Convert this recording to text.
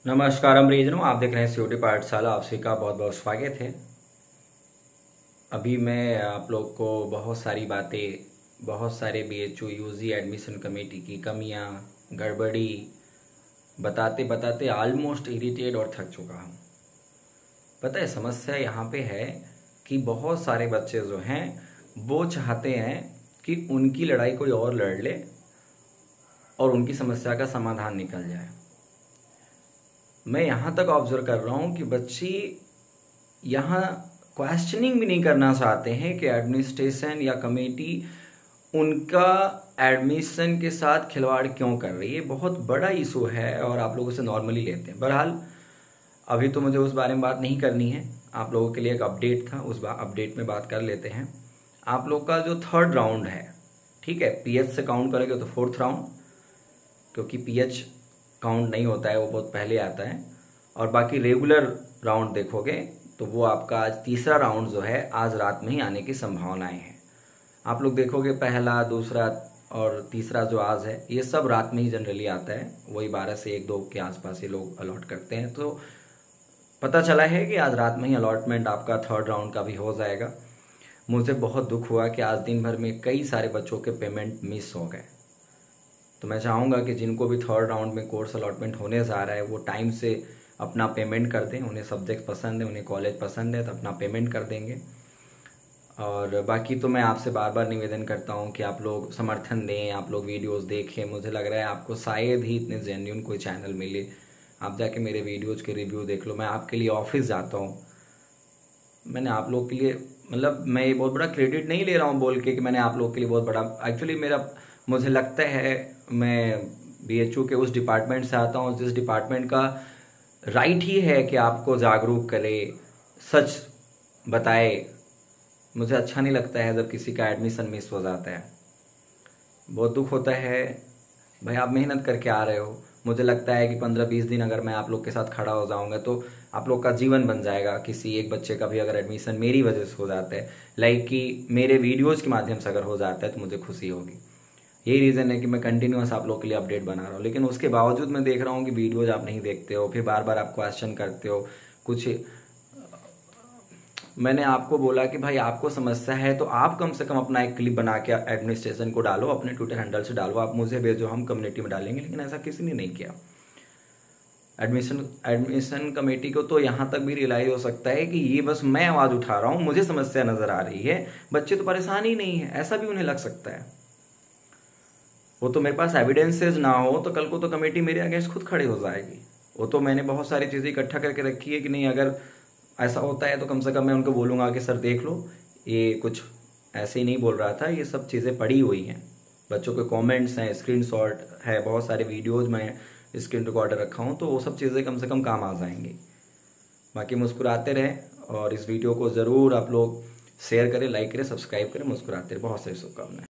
नमस्कार परिजनों, आप देख रहे हैं सीओटी पाठशाला। आप सभी का बहुत बहुत स्वागत है। अभी मैं आप लोग को बहुत सारी बातें, बहुत सारे बीएचयू यूजी एडमिशन कमेटी की कमियां, गड़बड़ी बताते बताते ऑलमोस्ट इरिटेट और थक चुका हूं। पता है समस्या यहाँ पे है कि बहुत सारे बच्चे जो हैं वो चाहते हैं कि उनकी लड़ाई कोई और लड़ ले और उनकी समस्या का समाधान निकल जाए। मैं यहाँ तक ऑब्जर्व कर रहा हूँ कि बच्चे यहाँ क्वेश्चनिंग भी नहीं करना चाहते हैं कि एडमिनिस्ट्रेशन या कमेटी उनका एडमिशन के साथ खिलवाड़ क्यों कर रही है। बहुत बड़ा इशू है और आप लोग उसे नॉर्मली लेते हैं। बहरहाल अभी तो मुझे उस बारे में बात नहीं करनी है। आप लोगों के लिए एक अपडेट था, उस अपडेट में बात कर लेते हैं। आप लोग का जो थर्ड राउंड है, ठीक है, पीएच से काउंट करेंगे तो फोर्थ राउंड, क्योंकि पीएच काउंट नहीं होता है, वो बहुत पहले आता है। और बाकी रेगुलर राउंड देखोगे तो वो आपका आज तीसरा राउंड जो है आज रात में ही आने की संभावनाएं हैं। आप लोग देखोगे पहला, दूसरा और तीसरा जो आज है ये सब रात में ही जनरली आता है। वही 12 से 1-2 के आसपास ये लोग अलॉट करते हैं। तो पता चला है कि आज रात में ही अलॉटमेंट आपका थर्ड राउंड का भी हो जाएगा। मुझे बहुत दुख हुआ कि आज दिन भर में कई सारे बच्चों के पेमेंट मिस हो गए। तो मैं चाहूँगा कि जिनको भी थर्ड राउंड में कोर्स अलॉटमेंट होने जा रहा है वो टाइम से अपना पेमेंट कर दें। उन्हें सब्जेक्ट पसंद है, उन्हें कॉलेज पसंद है तो अपना पेमेंट कर देंगे। और बाकी तो मैं आपसे बार बार निवेदन करता हूँ कि आप लोग समर्थन दें, आप लोग वीडियोस देखें। मुझे लग रहा है आपको शायद ही इतने जेन्युइन कोई चैनल मिले। आप जाके मेरे वीडियोज के रिव्यू देख लो। मैं आपके लिए ऑफिस जाता हूँ। मैंने आप लोग के लिए, मतलब मैं ये बहुत बड़ा क्रेडिट नहीं ले रहा हूँ बोल के कि मैंने आप लोग के लिए बहुत बड़ा, एक्चुअली मुझे लगता है मैं बीएचयू के उस डिपार्टमेंट से आता हूँ जिस डिपार्टमेंट का राइट ही है कि आपको जागरूक करे, सच बताए। मुझे अच्छा नहीं लगता है जब किसी का एडमिशन मिस हो जाता है। बहुत दुख होता है। भाई आप मेहनत करके आ रहे हो। मुझे लगता है कि 15-20 दिन अगर मैं आप लोग के साथ खड़ा हो जाऊंगा तो आप लोग का जीवन बन जाएगा। किसी एक बच्चे का भी अगर एडमिशन मेरी वजह से हो जाता है, लाइक कि मेरे वीडियोज के माध्यम से अगर हो जाता है, तो मुझे खुशी होगी। यही रीज़न है कि मैं कंटिन्यूअस आप लोग के लिए अपडेट बना रहा हूँ। लेकिन उसके बावजूद मैं देख रहा हूँ कि वीडियोज आप नहीं देखते हो, फिर बार बार आप क्वेश्चन करते हो। कुछ मैंने आपको बोला कि भाई आपको समस्या है तो आप कम से कम अपना एक क्लिप बना के एडमिनिस्ट्रेशन को डालो, अपने ट्विटर हैंडल से डालो, आप मुझे भेजो, हम कम्युनिटी में डालेंगे। लेकिन ऐसा किसी ने नहीं किया। एडमिशन कमेटी को तो यहाँ तक भी रियलाइज हो सकता है कि ये बस मैं आवाज उठा रहा हूँ, मुझे समस्या नजर आ रही है, बच्चे तो परेशान ही नहीं है, ऐसा भी उन्हें लग सकता है। वो तो मेरे पास एविडेंसेस ना हो तो कल को तो कमेटी मेरे अगेंस्ट खुद खड़े हो जाएगी। वो तो मैंने बहुत सारी चीजें इकट्ठा करके रखी है कि नहीं, अगर ऐसा होता है तो कम से कम मैं उनको बोलूंगा कि सर देख लो, ये कुछ ऐसे ही नहीं बोल रहा था, ये सब चीजें पड़ी हुई हैं। बच्चों के कमेंट्स हैं, स्क्रीनशॉट है, बहुत सारे वीडियोज में स्क्रीन रिकॉर्डर रखा हूँ, तो वो सब चीजें कम से कम काम आ जाएंगी। बाकी मुस्कुराते रहे और इस वीडियो को जरूर आप लोग शेयर करें, लाइक करें, सब्सक्राइब करें। मुस्कुराते रहे। बहुत सारी शुभकामनाएं।